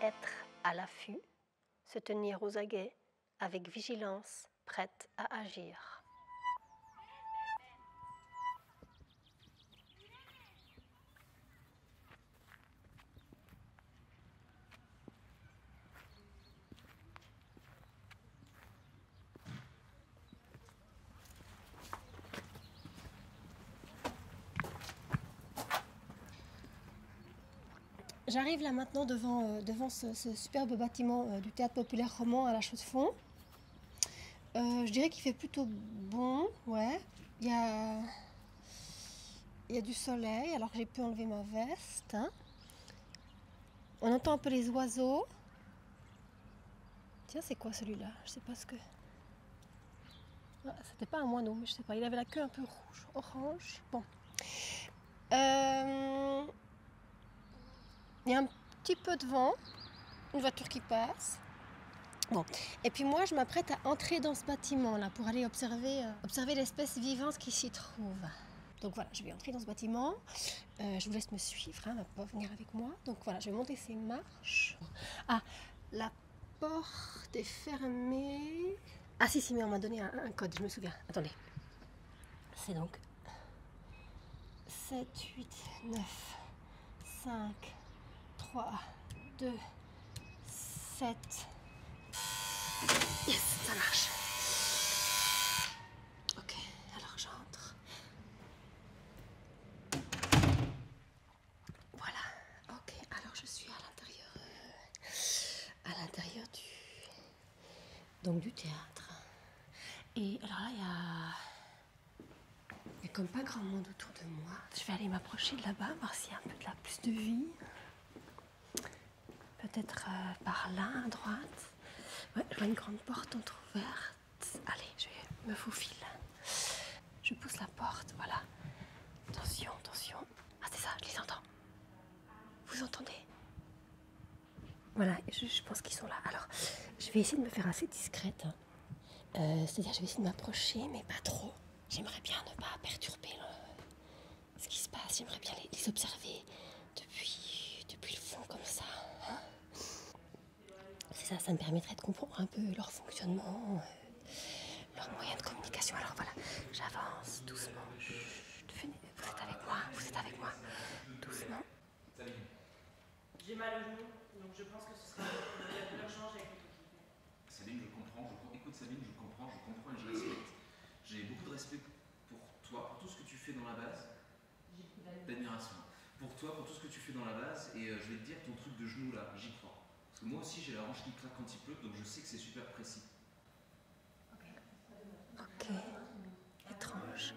être à l'affût, se tenir aux aguets, avec vigilance, prête à agir. J'arrive là maintenant devant ce superbe bâtiment du Théâtre Populaire Roman à La Chaux-de-Fonds. Je dirais qu'il fait plutôt bon, ouais. Il y a du soleil, alors que j'ai pu enlever ma veste. Hein. On entend un peu les oiseaux. Tiens, c'est quoi celui-là? Je sais pas ce que... Ah, c'était pas un moineau, mais je sais pas. Il avait la queue un peu rouge, orange. Bon. Il y a un petit peu de vent, une voiture qui passe. Bon. Et puis moi, je m'apprête à entrer dans ce bâtiment-là pour aller observer l'espèce vivante qui s'y trouve. Donc voilà, je vais entrer dans ce bâtiment. Je vous laisse me suivre, hein, va venir avec moi. Donc voilà, je vais monter ces marches. Ah, la porte est fermée. Ah si, mais on m'a donné un code, je me souviens. Attendez. C'est donc 7, 8, 9, 5, 3, 2, 7. Yes, ça marche. Ok, alors j'entre. Voilà, ok, alors je suis à l'intérieur du théâtre. Et alors là, il y a comme pas grand monde autour de moi. Je vais aller m'approcher de là-bas, voir s'il y a un peu plus de vie. Peut-être par là, à droite. Ouais, je vois une grande porte entrouverte. Allez, je me faufile. Je pousse la porte, voilà. Attention, attention. Ah, c'est ça, je les entends. Vous entendez? Voilà, je pense qu'ils sont là. Alors, je vais essayer de me faire assez discrète. Hein. C'est-à-dire, je vais essayer de m'approcher, mais pas trop. J'aimerais bien ne pas perturber ce qui se passe. J'aimerais bien les observer depuis le fond, comme ça. Hein. C'est ça me permettrait de comprendre un peu leur fonctionnement, leurs moyens de communication. Alors voilà, j'avance doucement. Vous êtes avec moi, doucement. J'ai mal au genou, donc je pense que ce sera de l'urgence avec le truc. Sabine, je comprends. Écoute Sabine, je comprends et je respecte. J'ai beaucoup de respect pour toi, pour tout ce que tu fais dans la base. D'admiration. Pour toi, pour tout ce que tu fais dans la base, et je vais te dire, ton truc de genou là, j'y crois. Parce que moi aussi j'ai la hanche qui claque quand il pleut, donc je sais que c'est super précis. Ok. Étrange.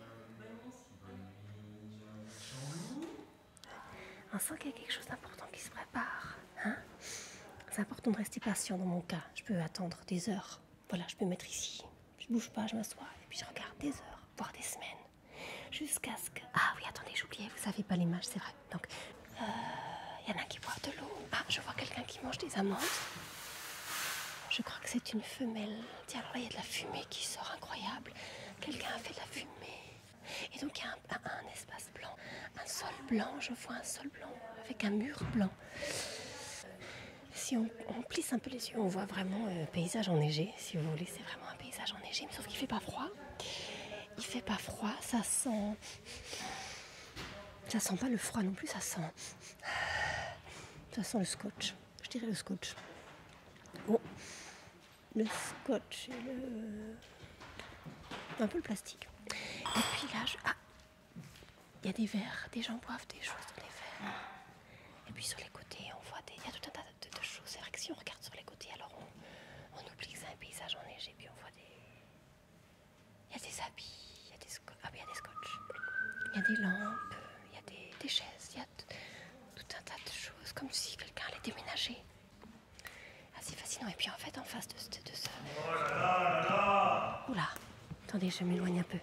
On sent qu'il y a quelque chose d'important qui se prépare. Hein? C'est important de rester patient dans mon cas. Je peux attendre des heures. Voilà, je peux me mettre ici. Je bouge pas, je m'assois. Et puis je regarde des heures, voire des semaines. Jusqu'à ce que... Ah oui, attendez, j'oubliais, vous savez pas l'image, c'est vrai. Donc, y en a qui boivent de l'eau. Ah, je vois quelqu'un qui mange des amandes. Je crois que c'est une femelle. Tiens, alors là, il y a de la fumée qui sort, incroyable. Quelqu'un a fait de la fumée. Et donc, il y a un espace blanc, un sol blanc. Je vois un sol blanc avec un mur blanc. Si on plisse un peu les yeux, on voit vraiment paysage enneigé, si vous voulez. C'est vraiment un paysage enneigé, mais sauf qu'il fait pas froid. Il fait pas froid, ça sent pas le froid non plus, ça sent le scotch. Je dirais le scotch. Bon, le scotch et un peu le plastique. Et puis là, il y a des verres, des gens boivent des choses dans des verres. Et puis sur les côtés, on voit il y a tout un tas de choses. C'est vrai que si on regarde sur les côtés, alors on oublie que c'est un paysage enneigé, puis on voit il y a des habits, il y a des scotch. Ah oui, il y a des scotch. Il y a des lampes, il y a des chaises, il y a tout un tas de choses, comme si quelqu'un allait déménager. Assez fascinant. Et puis en fait, en face de ce... Oh là là là là! Oula, attendez, je m'éloigne un peu.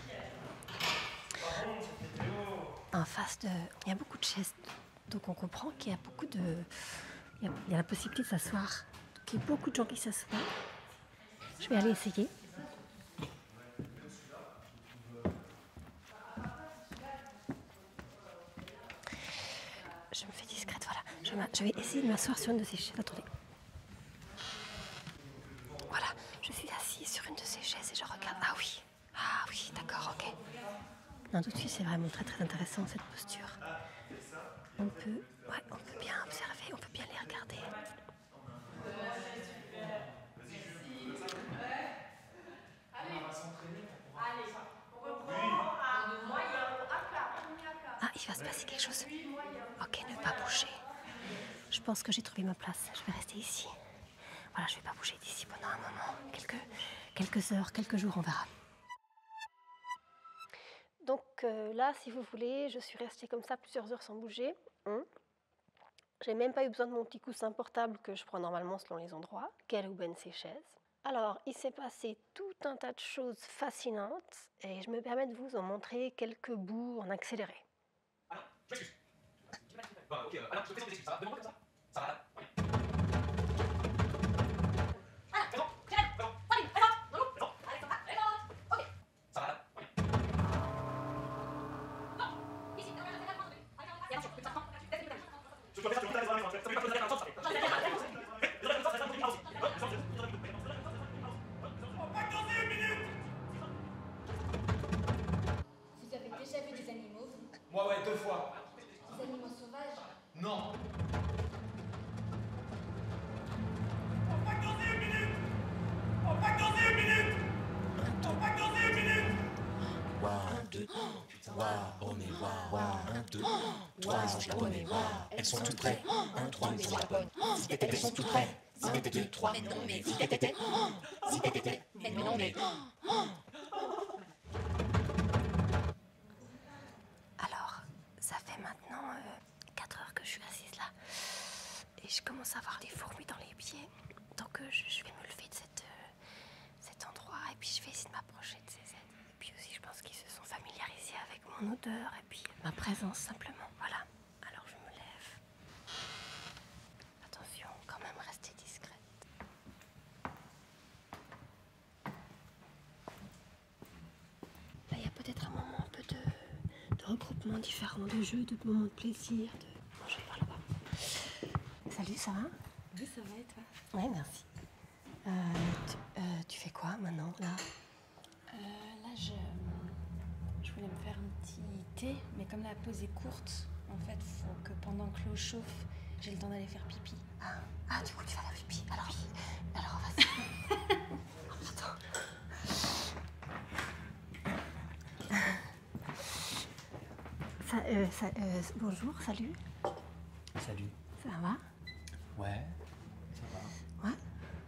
En face de... Il y a beaucoup de chaises, donc on comprend qu'il y a beaucoup de... Il y a la possibilité de s'asseoir. Donc il y a beaucoup de gens qui s'assoient. Je vais aller essayer. Je me fais discrète, voilà. Je je vais essayer de m'asseoir sur une de ces chaises. Attendez. Voilà, je suis assise sur une de ces chaises et je regarde. Ah oui, d'accord, ok. Non, tout de suite, c'est vraiment très très intéressant cette posture. On peut bien observer, on peut bien les regarder. Ah, il va se passer quelque chose. Ok, ne pas bouger. Je pense que j'ai trouvé ma place. Je vais rester ici. Voilà, je ne vais pas bouger d'ici pendant un moment. Quelques heures, quelques jours, on verra. Donc là, si vous voulez, je suis restée comme ça plusieurs heures sans bouger. J'ai même pas eu besoin de mon petit coussin portable que je prends normalement selon les endroits. Quelle aubaine ces chaises. Alors, il s'est passé tout un tas de choses fascinantes et je me permets de vous en montrer quelques bouts en accéléré. Je m'excuse. Ok, alors je te fais des excuses, ça va? Demande comme ça. Ça va là? Vous avez déjà vu des animaux? Moi, ouais, 2 fois. Des animaux sauvages? Non. On est waouh, 1, 2, 3 les anges japonais, waouh, elles sont toutes prêtes, 1, 3 les anges japonais, si t'étais, elles sont toutes prêtes, si t'étais 2, 3, mais non, mais si t'étais, mais non, mais... Alors, ça fait maintenant 4 heures que je suis assise là et je commence à avoir des fourmis dans les pieds. Donc je vais me lever de cet endroit et puis je vais essayer de m'approcher de ces aides. Et puis aussi, je pense qu'ils se sont familiarisés avec mon odeur et puis ma présence simplement. Voilà. Alors je me lève. Attention, quand même rester discrète. Là, il y a peut-être un moment un peu de regroupement différent, de jeux, de moments de plaisir, de... Bon, je vais par là-bas. Salut, ça va? Oui, ça va et toi? Oui, merci. Tu fais quoi maintenant, là? Là, je voulais me faire un petit thé, mais comme la pause est courte, en fait, il faut que pendant que l'eau chauffe, j'ai le temps d'aller faire pipi. Ah, du coup, tu vas faire pipi. Alors, vas-y. Attends. Bonjour, salut. Salut. Ça va? Ouais, ça va. Ouais.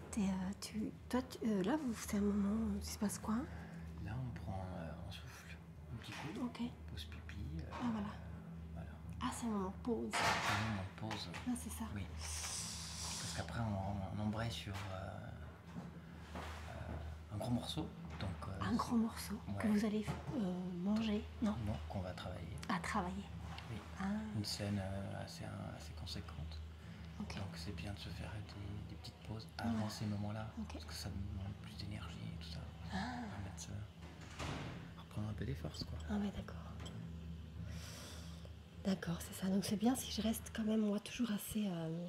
Là, c'est un moment où il se passe quoi? Là, on souffle un petit coup, Ok. pause pipi. Ah, voilà. Voilà. Ah, c'est un moment pause. On pause. Ah, c'est ça. Oui. Parce qu'après, on embraye sur un gros morceau. Donc, Un gros morceau que ouais. vous allez manger, non? Non, qu'on va travailler. À travailler. Oui. Ah, Une scène assez conséquente. ok. Donc c'est bien de se faire des petites pauses avant ces moments-là, Ok. parce que ça demande plus d'énergie et tout ça. Reprendre un peu des forces, quoi. Ah ouais, d'accord. D'accord, c'est ça. Donc c'est bien si je reste quand même, moi, toujours assez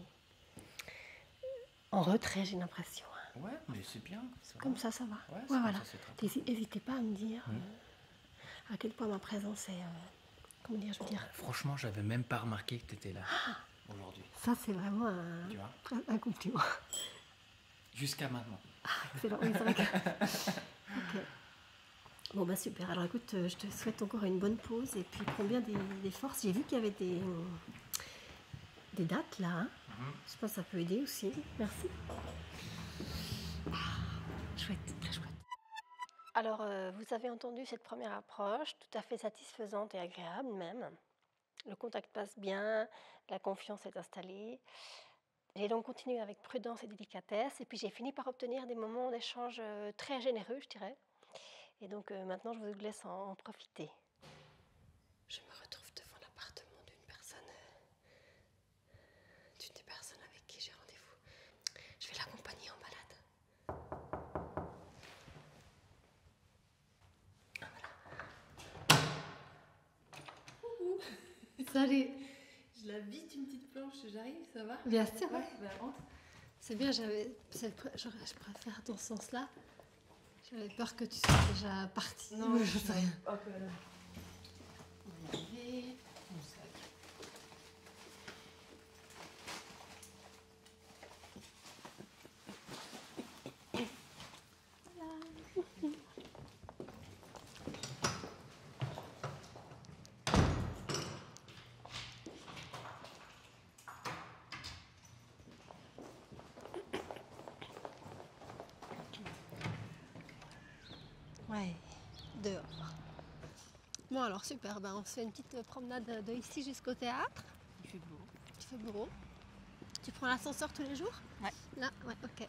en retrait, j'ai l'impression. Hein. Ouais, mais c'est bien. Comme ça va. Ouais, Ouais, voilà. ça, c'est très bien. N'hésitez pas à me dire à quel point ma présence est... comment dire, je veux dire... Franchement, j'avais même pas remarqué que t'étais là aujourd'hui. Ça, c'est vraiment Tu vois, un compliment. jusqu'à maintenant. Ah, excellent. Oui, c'est vrai que... Ok. Bon, bah super. Alors écoute, je te souhaite encore une bonne pause et puis prends bien des forces. J'ai vu qu'il y avait des dates là. Hein. Je pense que ça peut aider aussi. Merci. Chouette, très chouette. Alors, vous avez entendu cette première approche, tout à fait satisfaisante et agréable même. Le contact passe bien, la confiance est installée. J'ai donc continué avec prudence et délicatesse, et puis j'ai fini par obtenir des moments d'échange très généreux, je dirais. Et donc maintenant, je vous laisse en profiter. Je me retrouve devant l'appartement d'une des personnes avec qui j'ai rendez-vous. Je vais l'accompagner en balade. Ah, voilà. Salut. Je vite une petite planche, j'arrive, ça va? Bien sûr, Ouais, bah rentre. C'est bien, je préfère dans ce sens-là. J'avais peur que tu sois déjà partie. Non, je sais rien. Hop là. On va y arriver. Mon sac. Ouais, dehors. Bon alors super, on se fait une petite promenade de ici jusqu'au théâtre. Il fait beau. Il fait beau. Tu prends l'ascenseur tous les jours? Ouais. Là, ouais, ok.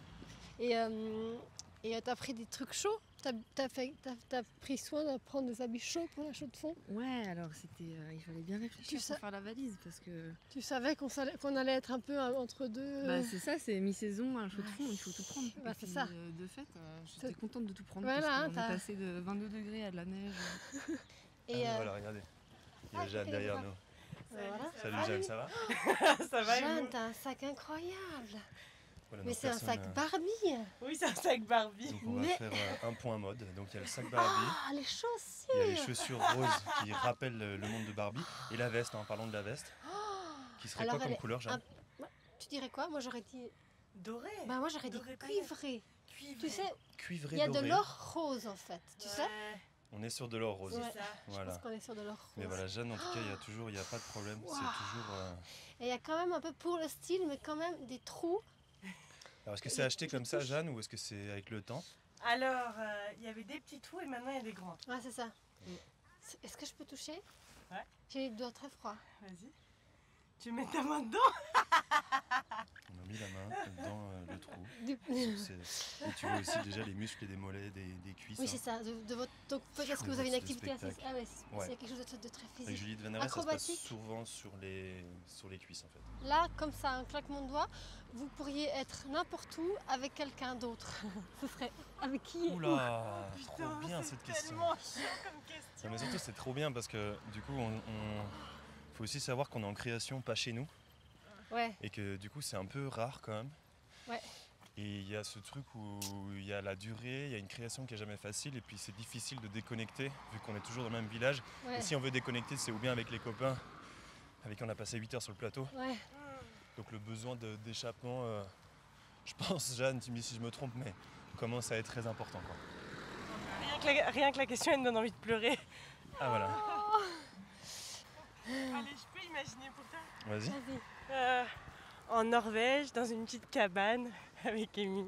Et t'as pris des trucs chauds? T'as pris soin de prendre des habits chauds pour la chaux de fond? Ouais, alors c'était, il fallait bien réfléchir pour faire la valise parce que... Tu savais qu'on allait être un peu entre deux. Bah c'est ça, c'est mi-saison, un chaud de fond, il faut tout prendre. Bah, Et c'est puis, ça. De fait, j'étais contente de tout prendre Voilà, parce qu'on t'as- est passé de 22 degrés à de la neige. Et Voilà, regardez. Il y a Jeanne derrière nous. voilà. Salut Jeanne, ça va? Ça va, Jeanne, t'as un sac incroyable. Voilà, Mais nos c'est un sac personnes, Barbie. Oui, c'est un sac Barbie. Donc on va Mais- faire un point mode. Donc il y a le sac Barbie, Ah, les il y a chaussures. les chaussures roses qui rappellent le monde de Barbie et la veste, parlons de la veste. Qui serait Alors, quoi elle comme est couleur, Jeanne? Tu dirais quoi? Moi j'aurais dit. Doré. Moi j'aurais dit Doré paillettes. cuivré. Cuivré. Tu sais, Cuivré il y a de doré. l'or rose en fait. Tu sais? On est sur de l'or rose. C'est Ouais. ça. Je Voilà. pense qu'on est sur de l'or rose. Mais voilà, Jeanne, en tout cas, il n'y a pas de problème. Waouh. C'est toujours. Et il y a quand même un peu pour le style, mais quand même des trous. Alors est-ce que c'est acheté comme ça, Jeanne, ou est-ce que c'est avec le temps? Alors, il y avait des petits trous et maintenant il y a des grands. Ouais, c'est ça. Est-ce que je peux toucher? Ouais. J'ai les doigts très froids. Vas-y. Tu mets ta main dedans? On a mis la main dans le trou. Du- Et tu vois aussi déjà les muscles et des mollets, des cuisses. Oui, hein. c'est ça. Donc peut-être que vous De avez une votre activité assez. spectacle. Ah ouais, Ouais. c'est quelque chose de très Avec physique. Julie de Vénéré, ça se passe Acrobatique. souvent sur les cuisses en fait. Là, comme ça, un claquement de doigts, vous pourriez être n'importe où avec quelqu'un d'autre. Ce serait avec qui et où? Oula, trop Putain, bien c'est cette question. tellement chiant comme question. Non, mais surtout c'est trop bien parce que du coup faut aussi savoir qu'on est en création pas chez nous Ouais, et que du coup c'est un peu rare quand même. Ouais. Et il y a ce truc où il y a la durée, il y a une création qui est jamais facile et puis c'est difficile de déconnecter vu qu'on est toujours dans le même village. ouais, Et si on veut déconnecter, c'est ou bien avec les copains avec qui on a passé 8 heures sur le plateau. ouais. Donc le besoin d'échappement, je pense, Jeanne, tu me dis si je me trompe, mais commence à être très important, quoi. Rien que la question, elle me donne envie de pleurer. Ah voilà, Allez, je peux imaginer pour toi. vas-y. Vas-y. En Norvège, dans une petite cabane avec Amy.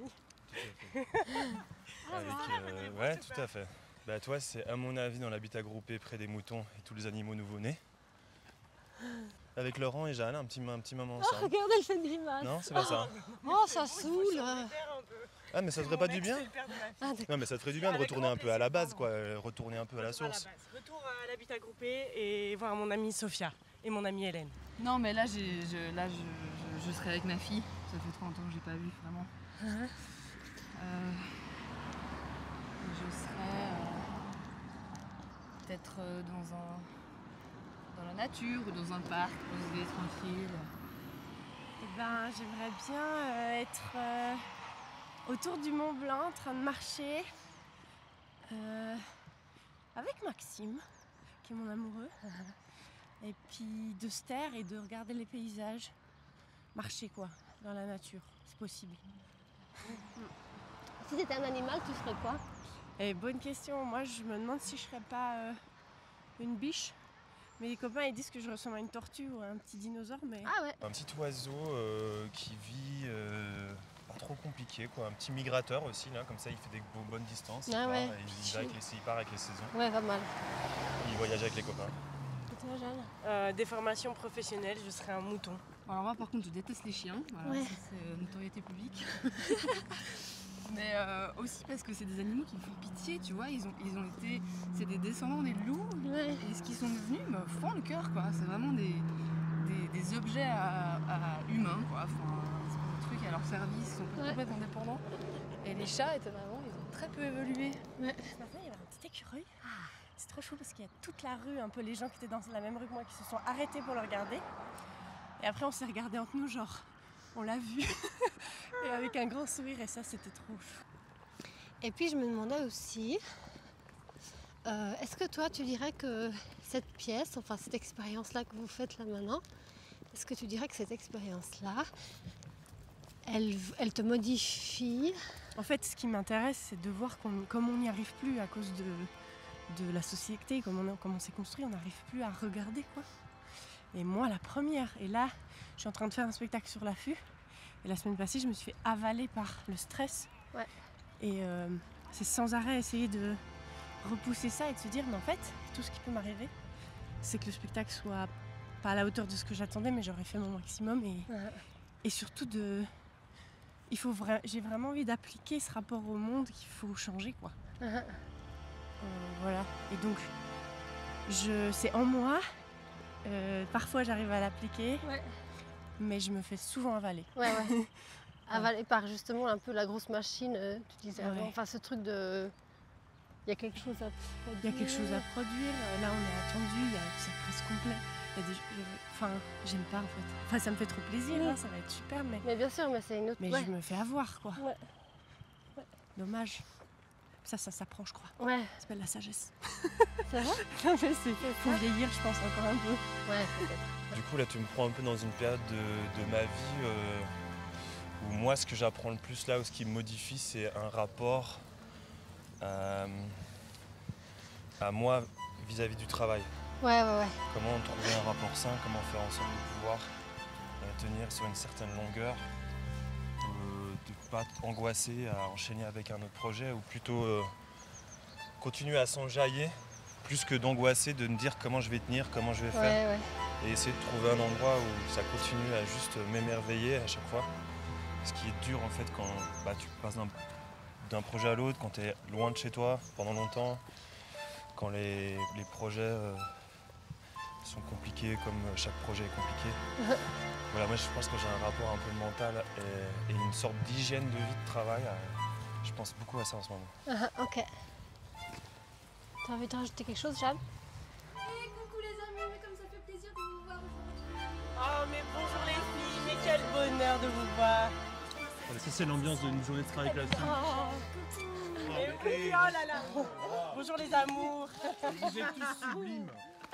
Ouais, tout à fait. Bah toi, c'est à mon avis dans l'habitat groupé près des moutons et tous les animaux nouveau-nés. Avec Laurent et Jeanne, un petit moment Oh, ensemble. regarde, elle fait une grimace. Non, c'est pas ça. Oh, ça saoule. Ah, mais ça te ferait pas du bien? Ah, d'accord. Non, mais ça te ferait du bien de Avec retourner un grand peu à la plaisir, base, quoi. Retourner un peu à la source. Retour à l'habitat groupé et voir mon amie Sophia et mon amie Hélène. Non, mais là, je serai avec ma fille. Ça fait trop longtemps que j'ai pas vu, vraiment. Je serai peut-être dans la nature ou dans un parc, posé, tranquille. Eh ben, j'aimerais bien être autour du Mont Blanc en train de marcher avec Maxime, qui est mon amoureux. Et puis de se taire et de regarder les paysages. Marcher quoi, dans la nature, c'est possible. Si t'étais un animal, tu serais quoi? Eh, bonne question, moi je me demande si je serais pas une biche. Mais les copains ils disent que je ressemble à une tortue ou à un petit dinosaure, mais... Ah ouais. Un petit oiseau qui vit pas trop compliqué, quoi. Un petit migrateur aussi, là, comme ça il fait des bonnes distances. Ah ouais. Il part avec les saisons. Ouais, pas mal. Il voyage avec les copains. Et toi, Jeanne? Des formations professionnelles, je serais un mouton. Alors moi, par contre, je déteste les chiens. Voilà, Ouais. ça, c'est notoriété publique. Mais aussi parce que c'est des animaux qui me font pitié, tu vois. Ils ont été... C'est des descendants des loups. Ouais. Et ce qu'ils sont devenus me fend le cœur, quoi. C'est vraiment des objets à humains, quoi. Enfin, c'est des trucs à leur service, ils sont Ouais. complètement indépendants. Et les chats étaient vraiment... Ils ont très peu évolué. Ouais. Ce matin, il y avait un petit écureuil. C'est trop chou parce qu'il y a toute la rue, un peu les gens qui étaient dans la même rue que moi, qui se sont arrêtés pour le regarder. Et après, on s'est regardé entre nous, genre, on l'a vu. Et avec un grand sourire, et ça, c'était trop chou. Et puis je me demandais aussi, est-ce que toi tu dirais que cette pièce, enfin cette expérience-là que vous faites là maintenant, est-ce que tu dirais que cette expérience-là, elle te modifie? En fait, ce qui m'intéresse, c'est de voir comme on n'y arrive plus à cause de la société, comme on s'est construit, on n'arrive plus à regarder, quoi. Et moi, la première, et là, je suis en train de faire un spectacle sur l'affût, et la semaine passée, je me suis fait avaler par le stress. Ouais. Et c'est sans arrêt essayer de repousser ça et de se dire, mais en fait, tout ce qui peut m'arriver, c'est que le spectacle soit pas à la hauteur de ce que j'attendais, mais j'aurais fait mon maximum. Et surtout, j'ai vraiment envie d'appliquer ce rapport au monde qu'il faut changer, quoi. Voilà. Et donc, c'est en moi. Parfois, j'arrive à l'appliquer, mais je me fais souvent avaler. Ouais. Avalé par justement un peu la grosse machine, tu disais avant. Enfin, ce truc de... Il y a quelque chose à produire. Il y a quelque chose à produire. Là, on est attendu, c'est presque complet. Enfin, j'aime pas en fait. Enfin, ça me fait trop plaisir, hein, ça va être super, mais bien sûr, mais c'est une autre... Mais je me fais avoir, quoi. Dommage. Ça s'apprend, je crois. Ouais. Ça s'appelle la sagesse. C'est vrai? Non, mais faut vieillir, je pense, encore un peu. Ouais, peut-être. Du coup, là, tu me prends un peu dans une période de ma vie où moi, ce que j'apprends le plus là, ou ce qui me modifie, c'est un rapport à moi vis-à-vis du travail. Ouais. Comment trouver un rapport sain, comment faire en sorte de pouvoir tenir sur une certaine longueur, de ne pas angoisser à enchaîner avec un autre projet, ou plutôt continuer à s'enjailler, plus que d'angoisser, de me dire comment je vais tenir, comment je vais faire. Et essayer de trouver un endroit où ça continue à juste m'émerveiller à chaque fois. Ce qui est dur en fait quand tu passes d'un projet à l'autre, quand tu es loin de chez toi pendant longtemps, quand les projets sont compliqués comme chaque projet est compliqué. Voilà, moi je pense que j'ai un rapport un peu mental et une sorte d'hygiène de vie de travail. Je pense beaucoup à ça en ce moment. Ok. T'as envie de rajouter quelque chose, Jeanne? Coucou les amis, mais comme ça fait plaisir de vous voir aujourd'hui. Oh, mais bonjour les filles, mais quel bonheur de vous voir. Ça c'est l'ambiance d'une journée de travail classique. Oh là là. Bonjour les amours. Vous êtes tous sublimes.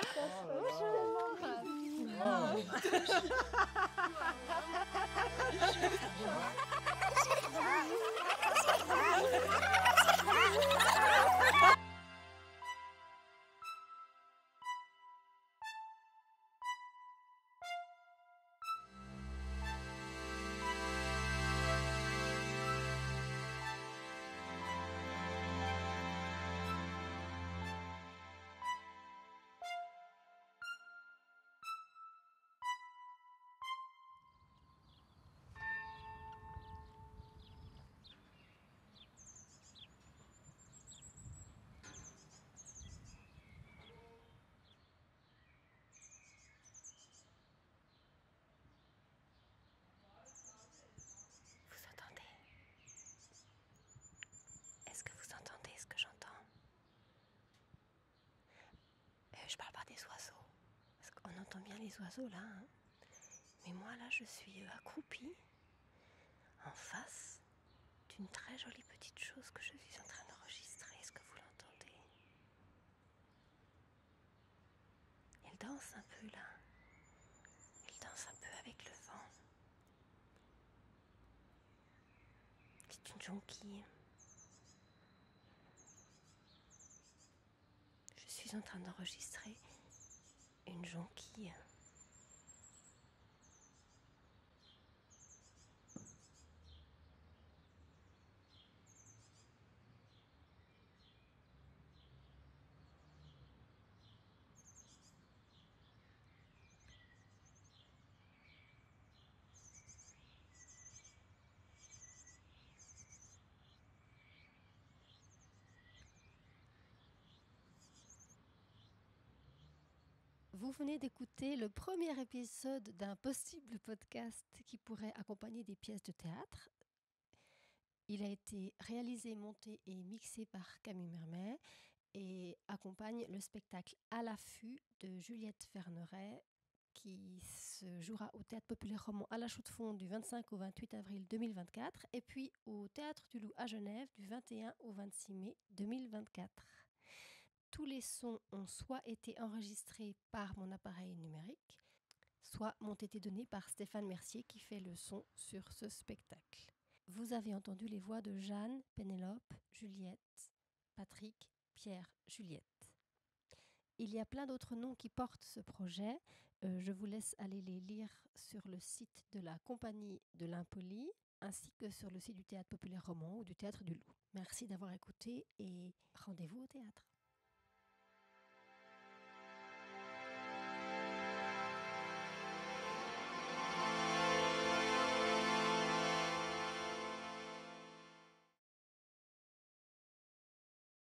Est-ce que vous entendez ce que j'entends? Je parle pas des oiseaux, parce qu'on entend bien les oiseaux là, hein. Mais moi là je suis accroupie en face d'une très jolie petite chose que je suis en train d'enregistrer. Est-ce que vous l'entendez? Elle danse un peu là, elle danse un peu avec le vent. C'est une jonquille. Je suis en train d'enregistrer une jonquille. Vous venez d'écouter le premier épisode d'un possible podcast qui pourrait accompagner des pièces de théâtre. Il a été réalisé, monté et mixé par Camille Mermet et accompagne le spectacle À l'affût de Juliette Verneret qui se jouera au Théâtre Populaire Roman à la Chaux-de-Fonds du 25 au 28 avril 2024 et puis au Théâtre du Loup à Genève du 21 au 26 mai 2024. Tous les sons ont soit été enregistrés par mon appareil numérique, soit m'ont été donnés par Stéphane Mercier qui fait le son sur ce spectacle. Vous avez entendu les voix de Jeanne, Pénélope, Juliette, Patrick, Pierre, Juliette. Il y a plein d'autres noms qui portent ce projet. Je vous laisse aller les lire sur le site de la Compagnie de l'Impoli ainsi que sur le site du Théâtre Populaire Roman ou du Théâtre du Loup. Merci d'avoir écouté et rendez-vous au théâtre.